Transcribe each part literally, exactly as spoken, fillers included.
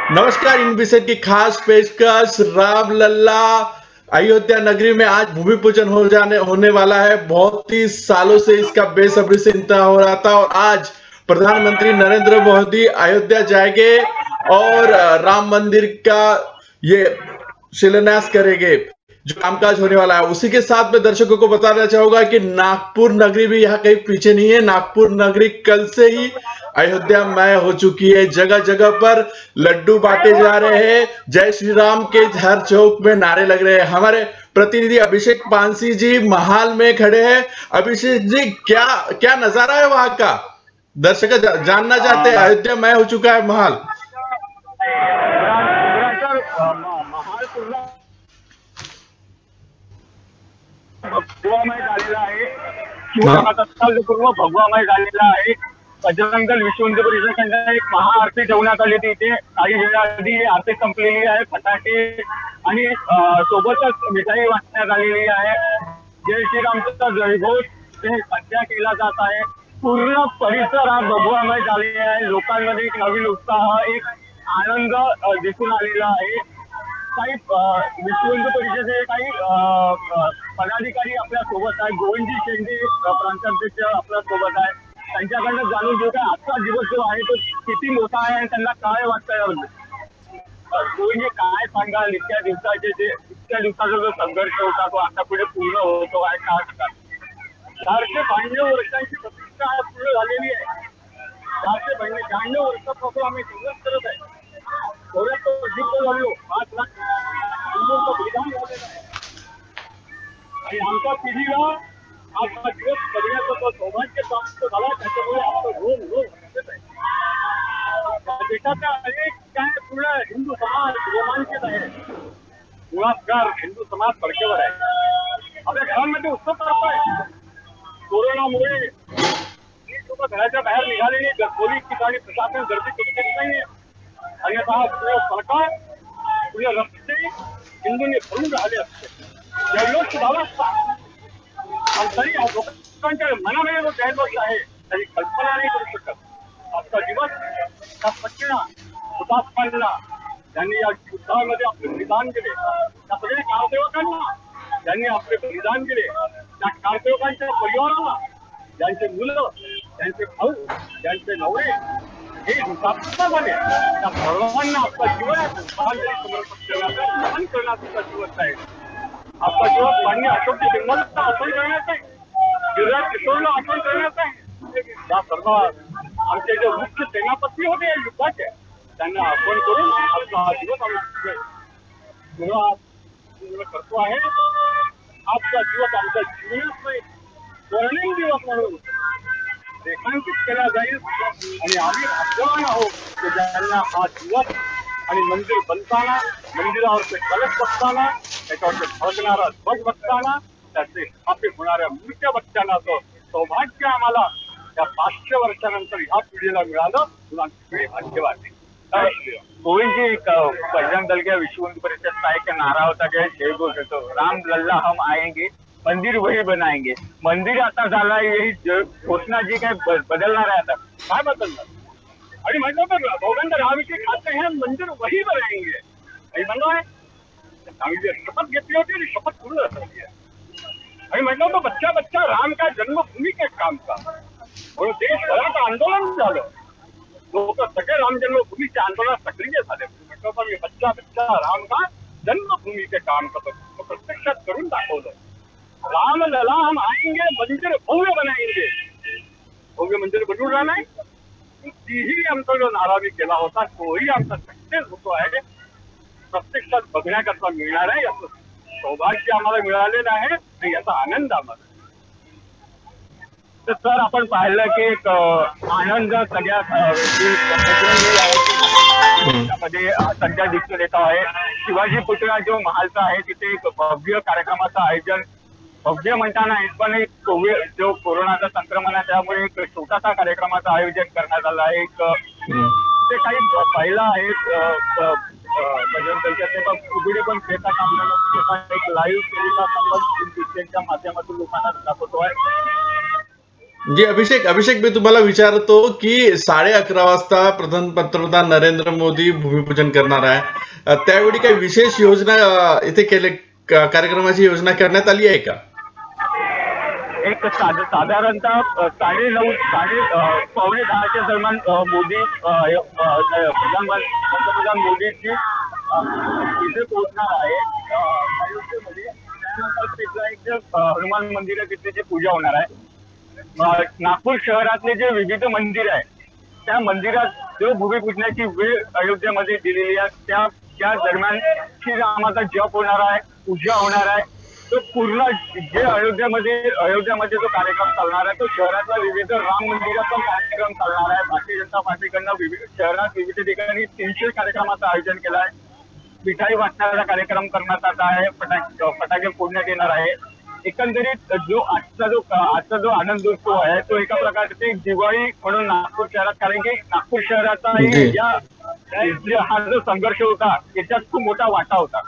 नमस्कार। इन विषय की खास पेशकश राम लल्ला अयोध्या नगरी में आज भूमि पूजन हो जाने होने वाला है। बहुत ही सालों से इसका बेसब्री से इंतजार हो रहा था और आज प्रधानमंत्री नरेंद्र मोदी अयोध्या जाएंगे और राम मंदिर का ये शिलान्यास करेंगे, जो कामकाज होने वाला है। उसी के साथ में दर्शकों को बताना चाहूंगा कि नागपुर नगरी भी यहाँ कहीं पीछे नहीं है। नागपुर नगरी कल से ही अयोध्या मय हो चुकी है। जगह जगह पर लड्डू बांटे जा रहे हैं, जय श्री राम के हर चौक में नारे लग रहे हैं। हमारे प्रतिनिधि अभिषेक पानसी जी महाल में खड़े हैं। अभिषेक जी, क्या क्या नजारा है वहां का? दर्शक जानना चाहते हैं। अयोध्या मय हो चुका है महाल। महाल पूर्ण भगवामय झालेला आहे किंवा पूर्ण भगवामय झालेला आहे। बजरंग दल विश्व हिंदू परिषदेने एक महाआरती ठेवण्यात आली होती। इथे काही वेळाआधी आरती संपलेली आहे। फटाके आणि सोबतच मिठाई वाटण्यात आलेली आहे। जय श्रीरामचा जयघोष ते सध्या केला जात आहे। पूर्ण परिसर हा भगवामय झालेला आहे। लोकांमध्ये एक नवीन उत्साह, एक आनंद दिसून आलेला आहे। काही विश्व हिंदू परिषदेचे काही पदाधिकारी आपल्या सोबत आहेत। गोविंदजी शेंडे प्रांताध्यक्ष आपल्या सोबत आहेत। त्यांच्याकडनं जाणून घेऊ का आजचा दिवस जो आहे तो किती मोठा आहे आणि त्यांना काय वाटतं याबद्दल। गोविंदजी, काय सांगाल? इतक्या दिवसाचे जे इतक्या दिवसाचा जो संघर्ष होता तो आता पुढे पूर्ण होतो आहे का? चारशे ब्याण्णव वर्षांची प्रतीक्षा पूर्ण झालेली आहे। चारशे ब्याण्णव वर्षापासून आम्ही संघर्ष करत आहे। थोड्यात तो जिंकलो झालो पाच लाख बलिदान झालेलं आहे आणि आमच्या पिढीला आज हा दिवस बघण्याचं तो सौभाग्य प्राप्त झाला। त्याच्यामुळे आपलं रोज रोज आहे देशाच्या अनेक काय पूर्ण हिंदू समाज रोमांचित आहे। मुळातकार हिंदू समाज फडकेवर आहे। आपल्या घरांमध्ये उत्सव करतोय। कोरोनामुळे लोक घराच्या बाहेर निघालेली पोलीस ठिकाणी प्रशासन गर्दी करू शकत नाहीये। अन्यथा सरकार पुढे रस्ते हिंदूंनी भरून राहिले असते, जल्लोष सुधारला असता। पण तरी लोकांच्या मनामध्ये जो गैरवश आहे त्याची कल्पना नाही करू शकत। आजचा दिवस त्या सच्चा हुतात्म्यांना ज्यांनी या युद्धामध्ये आपले बलिदान केले, त्या सगळ्या कारसेवकांना ज्यांनी आपले बलिदान केले, त्या कारसेवकांच्या परिवाराला, ज्यांचे मुलं, त्यांचे भाऊ, ज्यांचे नवरे हे हुतात्मा झाले, त्या सर्वांना आपला जीवन समर्पित करण्याचा करण्याचा दिवस आहे। आपला दिवस मान्य अशोक लिंगाला आठवण करण्याचा आहे, गिरिराज किशोरला आठवण करण्याचा आहे। या सर्व आमचे जे मुख्य सेनापती होते या युद्धाचे त्यांना आठवण करून आजचा हा दिवस आम्ही पूर्ण करतो आहे। आजचा दिवस आमचा जीवनच नाही, स्वर्णिम दिवस म्हणून रेखांकित केला जाईल आणि आम्ही भाग्यवान आहोत की ज्यांना हा दिवस आणि मंदिर बनताना, मंदिरावरचे कलश बघताना, त्याच्यावरचे फळकणारा ध्वज बघताना, त्याचे स्थापित होणाऱ्या मूर्त्या बघताना सौभाग्य आम्हाला त्या पाचशे वर्षानंतर ह्या पिढीला मिळालं म्हणून आमची पिढी भाग्यवान आहे। गोविंदजी, बजरंग दल के विश्व हिंदू परिषद का एक नारा होता कि जय घोष तो राम लल्ला हम आएंगे, मंदिर वही बनाएंगे। मंदिर आता झाला, यही घोषणा जी काय बदलणार आहे आता काय बदलणार? आणि म्हटलं तर भगवंत राम के खाते हैं मंदिर वही बनाएंगे आणि म्हणलो आहे आम्ही शपथ घेतली होती, शपथ पूर्ण झाली आहे। आणि म्हटलं होतं बच्चा बच्चा राम का जन्मभूमी के काम का, म्हणून देशभरात आंदोलन झालं। लोक सगळे राम जन्मभूमीच्या आंदोलनात सक्रिय झाले। म्हटलं होतं मी बच्चा बच्चा राम का जन्मभूमी के काम करतो, प्रत्यक्षात करून दाखवलं। राम लला हम आएंगे, मंदिर भव्य बनाएंगे। भव्य मंदिर बनवून राहणार नाही, तीही आमचा जो नारा मी केला होता तोही आमचा सक्सेस होतो आहे। प्रत्यक्षात बघण्याकरता मिळणार आहे, याचं सौभाग्य आम्हाला मिळालेलं आहे आणि याचा आनंद आम्हाला। तर सर आपण पाहिलं की एक आनंद सगळ्या मध्ये सध्या दिसून येतो आहे। शिवाजी पुतळा जो महालचा आहे तिथे एक भव्य कार्यक्रमाचं आयोजन, भव्य म्हणताना पण एक कोविड जो कोरोनाचा संक्रमण आहे त्यामुळे एक छोटासा कार्यक्रमाचं आयोजन करण्यात आलं आहे। एक ते काही पहिला आहे बजरंग दलच्या ते पण फुगडी पण खेळताना आपल्याला एक लाईव्ह केलेला संवाद त्यांच्या माध्यमातून लोकांना दाखवतो आहे। जी अभिषेक अभिषेक मी तुम्हाला विचारतो की साडे अकरा वाजता प्रधान पंतप्रधान नरेंद्र मोदी भूमिपूजन करणार आहे, अ, त्यावेळी काही विशेष योजना अ, इथे केले का- कार्यक्रमाची योजना करण्यात आली आहे का? एक साध- साधारणतः अ, साडे नऊ साडे अ, पावणे दहाच्या दरम्यान अ, मोदी अ, अ, प्रधान पंतप्रधान मोदीची अ, इथे पोहोचणार आहे अ, अयोध्येमध्ये. त्यानंतर तिथलं एक अ, हनुमान मंदिर आहे, तिथे जी पूजा होणार आहे. अ, नागपूर शहरातले जे विविध मंदिर आहे त्या मंदिरात जो भूमिपूजनाची वेळ अयोध्येमध्ये दिलेली आहे त्या त्या दरम्यान श्रीरामाचा जप होणार आहे, पूजा होणार आहे. तो पूर्ण जे अयोध्यामध्ये अयोध्यामध्ये जो कार्यक्रम चालणार आहे तो शहरातल्या विविध राम मंदिरात पण कार्यक्रम चालणार आहे. भारतीय जनता पार्टीकडनं विविध शहरात विविध ठिकाणी तीनशे कार्यक्रमाचं आयोजन केलं आहे. मिठाई वाटण्याचा कार्यक्रम करण्यात आला आहे, फटाके फटाके फोडण्यात येणार आहे. एकंदरीत जो आजचा जो आजचा जो आनंदोत्सव आहे तो एका प्रकारची दिवाळी म्हणून नागपूर शहरात, कारण की नागपूर शहराचा जी या हा जो संघर्ष होता याच्यात खूप मोठा वाटा होता.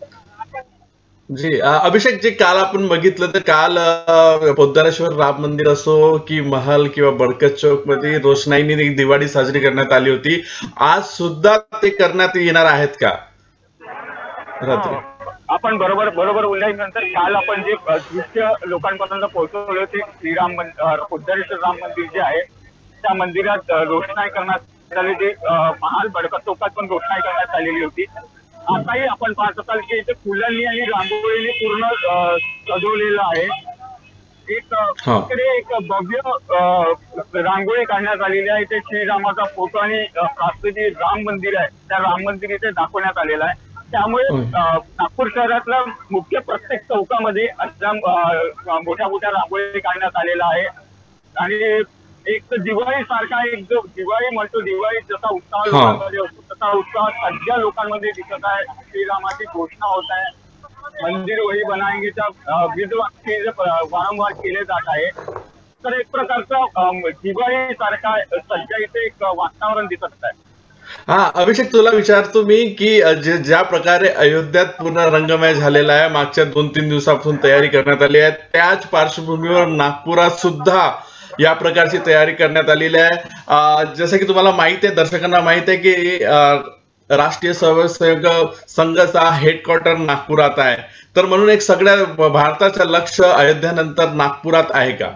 जी अ, अभिषेक, जे काल आपण बघितलं तर काल अ, पोद्दारेश्वर राम मंदिर असो की महल किंवा बरकत चौक मध्ये रोषणाईने दिवाळी साजरी करण्यात आली होती. आज सुद्धा ते करण्यात येणार आहेत का रात्री? आपण बरोबर बरोबर उल्लेखनंतर काल आपण जे अ, दृश्य लोकांपर्यंत पोहोचवले होते श्रीराम मंदिर अ, पोद्दारेश्वर राम मंदिर जे आहे त्या मंदिरात अ, रोषणाई करण्यात आली होती. अ, महाल बडकत चौकात पण रोषणाई करण्यात आलेली होती. आताही आपण पाहत असाल की इथे फुलांनी आणि रांगोळीने पूर्ण अ, सजवलेलं आहे. एक अ, हा इकडे एक भव्य अ, रांगोळी काढण्यात आलेली आहे. इथे श्रीरामाचा फोटो आणि अ, प्राप्त जे राम मंदिर आहे त्या राम मंदिर इथे दाखवण्यात आलेलं आहे. त्यामुळे होय. अ, नागपूर शहरातल्या मुख्य प्रत्येक चौकामध्ये अशा अ, मोठ्या मोठ्या रांगोळी काढण्यात आलेला आहे. आणि एक दिवाळी सारखा एक जो दिवाळी म्हणतो, दिवाळी जसा उत्साह हा लोकांमध्ये असतो तसा उत्साह सगळ्या लोकांमध्ये दिसत आहे. श्रीरामाची घोषणा होत आहे. मंदिर वही बनाएंगेच्या ब्रीदवाक्य जे प- वारंवार केले जात आहे. तर एक प्रकारचं अम, दिवाळी सारखा सध्या इथे एक वातावरण दिसत आहे. हा अभिषेक, तुला विचारतो मी की अ, जे ज्या प्रकारे अयोध्यात पूर्ण रंगमय झालेला आहे, मागच्या दोन तीन दिवसापासून तयारी करण्यात आली आहे, त्याच पार्श्वभूमीवर नागपुरात सुद्धा या प्रकारची तयारी करण्यात आलेली आहे. अ, जसं की तुम्हाला माहिती आहे, दर्शकांना माहिती आहे की अ, राष्ट्रीय स्वयंसेवक संघाचा हेडक्वार्टर नागपुरात आहे, तर म्हणून एक सगळ्या भारताचं लक्ष अयोध्यानंतर नागपुरात आहे का?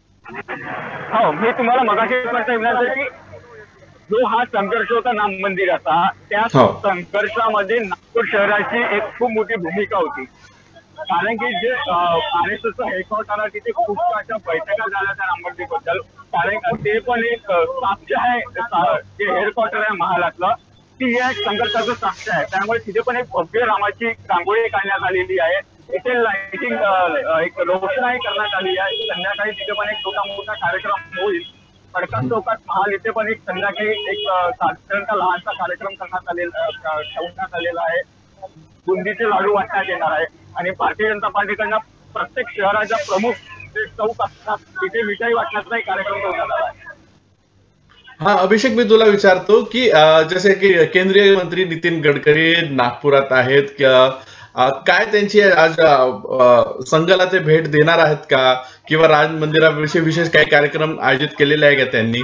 हो, मी तुम्हाला मगाशी प्रश्न विचारला की जो हा संघर्ष होता राम मंदिराचा त्या हो संघर्षामध्ये नागपूर शहराची एक खूप मोठी भूमिका होती. कारण की जे आर एस एसचं हेडक्वार्टर आहे तिथे खूप अशा बैठका झाल्या त्या राम मंदिर बद्दल. कारण का ते पण एक अ, साक्ष आहे, अ, जे हेडक्वार्टर आहे महालातलं ती या संघर्षाचं साक्ष आहे. त्यामुळे तिथे पण एक भव्य रामाची रांगोळी काढण्यात आलेली आहे. इथे लाइटिंग एक रोषणाई करण्यात आली आहे. संध्याकाळी तिथे पण एक छोटा मोठा कार्यक्रम होईल. बडकत चौकात महाल इथे पण एक संध्याकाळी एक अ, साधारणतः लहानसा कार्यक्रम करण्यात आलेला अ, ठेवण्यात आलेला आहे. बुंदीचे लाडू वाटण्यात येणार आहे. आणि भारतीय जनता पार्टीकडनं प्रत्येक शहराच्या प्रमुख जे चौक असतात तिथे मिठाई वाटण्याचा एक कार्यक्रम ठेवण्यात आला आहे. हा अभिषेक, मी तुला विचारतो की अ, जसे की केंद्रीय मंत्री नितीन गडकरी नागपुरात आहेत, कि, अ, काय त्यांची आज अ, अ, संघाला ते भेट देणार आहेत का, किंवा राम मंदिराविषयी विशेष काही कार्यक्रम आयोजित केलेले आहे का त्यांनी?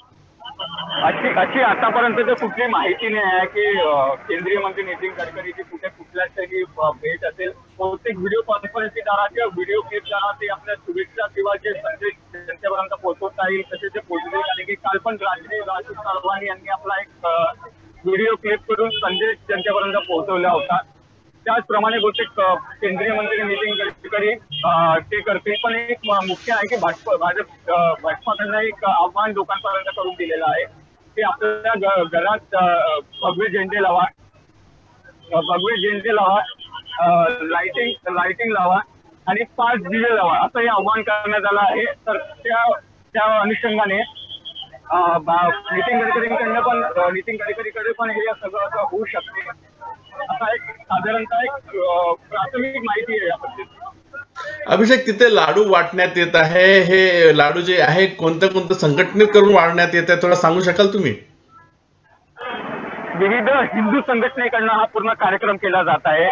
अशी अशी आतापर्यंत तर कुठली माहिती नाही आहे की अ, केंद्रीय मंत्री नितीन गडकरीची कुठे कुठल्याच तरी अ, भेट असेल. बहुतेक व्हिडिओ कॉन्फरन्सद्वारा किंवा व्हिडिओ क्लिपद्वारा ते आपल्या शुभेच्छा किंवा जे संदेश जनतेपर्यंत पोहोचवता येईल तसे ते पोहोचले. कारण की काल पण रात्री राजू सरवानी यांनी आपला एक व्हिडिओ क्लिप करून संदेश जनतेपर्यंत पोहोचवला होता. त्याचप्रमाणे बहुतेक अ, केंद्रीय मंत्री नितीन गडकरी अ, ते करतील. पण एक म- मुख्य आहे की भाजप भाजप अ, भाजपाकडनं एक आव्हान लोकांपर्यंत करून दिलेलं आहे की आपल्या घ- घरात अ, भगवे झेंडे लावा, अ, भगवे झेंडे लावा, लाइटिंग लाइटिंग लावा आणि पाच दिवे लावा असं हे आव्हान करण्यात आलं आहे. तर त्या त्या अनुषंगाने अ, बा- नितीन गडकरींकडनं पण अ, नितीन गडकरीकडे पण हे सगळं असं होऊ शकते असा एक साधारणतः एक अ, प्राथमिक माहिती आहे याबद्दल. अभिषेक, तिथे लाडू वाटण्यात येत आहे, हे लाडू जे आहे कोणत्या कोणत्या संघटनेत करून वाढण्यात येत आहे, थोडं सांगू शकाल तुम्ही? विविध हिंदू संघटनेकडनं हा पूर्ण कार्यक्रम केला जात आहे.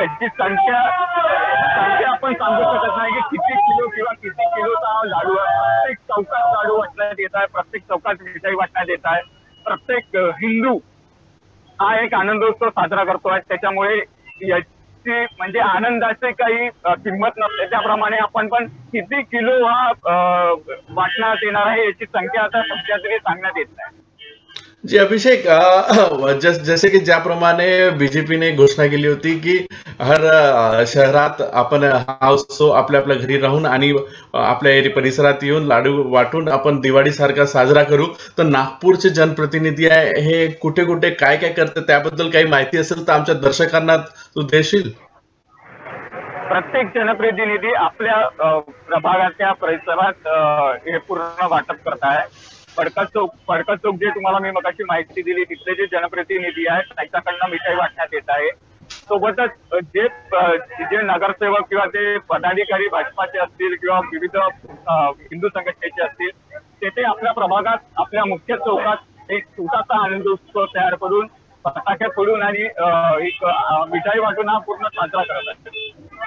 त्याची संख्या संख्या आपण सांगू शकत नाही की किती किलो किंवा किती किलोचा लाडू आहे. प्रत्येक चौकात लाडू वाटण्यात येत आहे, प्रत्येक चौकात मिठाई वाटण्यात येत आहे. प्रत्येक हिंदू हा एक आनंदोत्सव साजरा करतोय. त्याच्यामुळे याची म्हणजे आनंदाची काही किंमत नसते. त्याप्रमाणे आपण पण किती किलो हा वाटण्यात येणार आहे याची संख्या आता सध्या तरी सांगण्यात येत नाही. जी अभिषेक, जस जसे की ज्याप्रमाणे बीजेपीने घोषणा केली होती की हर शहरात आपण हा उत्सव आपल्या आपल्या घरी राहून आणि आपल्या एरिया परिसरात येऊन लाडू वाटून आपण दिवाळी सारखा साजरा करू, तर नागपूरचे जनप्रतिनिधी आहे हे कुठे कुठे काय काय करतात त्याबद्दल काही माहिती असेल तर आमच्या दर्शकांना तू देशील? प्रत्येक जनप्रतिनिधी आपल्या प्रभागाच्या परिसरात हे पूर्ण वाटप करत आहे. फडका चौक फडका चौक जे तुम्हाला मी मगाशी माहिती दिली तिथले जे जनप्रतिनिधी आहेत त्यांच्याकडनं मिठाई वाटण्यात येत आहे. सोबतच जे जे नगरसेवक किंवा ते पदाधिकारी भाजपाचे असतील किंवा विविध हिंदू संघटनेचे असतील तेथे आपल्या प्रभागात आपल्या मुख्य चौकात एक छोटासा आनंदोत्सव तयार करून फटाके फोडून आणि एक मिठाई वाटून हा पूर्ण साजरा करत आहेत.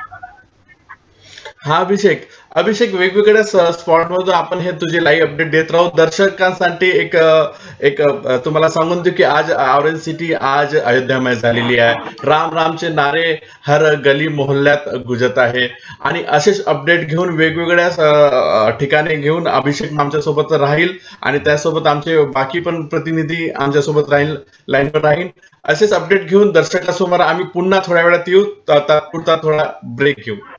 हा अभिषेक अभिषेक वेगवेगळ्या स्पॉटमधून आपण हे तुझे लाईव्ह अपडेट देत राहू. दर्शकांसाठी एक एक तुम्हाला सांगून देऊ की आज ऑरेंज सिटी आज अयोध्यामय झालेली आहे. राम रामचे नारे हर गली मोहल्ल्यात गुजत आहे आणि असेच अपडेट घेऊन वेगवेगळ्या ठिकाणी घेऊन अभिषेक आमच्यासोबत राहील आणि त्यासोबत आमचे बाकी पण प्रतिनिधी आमच्यासोबत राहील, लाईनवर राहील. असेच अपडेट घेऊन दर्शकासमोर आम्ही पुन्हा थोड्या वेळात येऊ. तात्पुरता थोडा ब्रेक घेऊ.